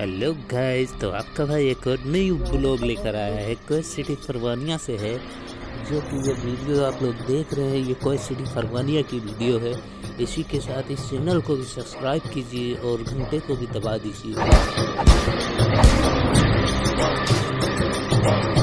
Hello guys, तो आपका भाई एक और नई ब्लॉग लेकर आया है। कोच सिटी फरवानिया से है। जो कि ये वीडियो आप लोग देख रहे हैं, ये कोच सिटी फरवानिया की वीडियो है। इसी के साथ इस चैनल को भी सब्सक्राइब कीजिए और घंटे को भी दबा दीजिए।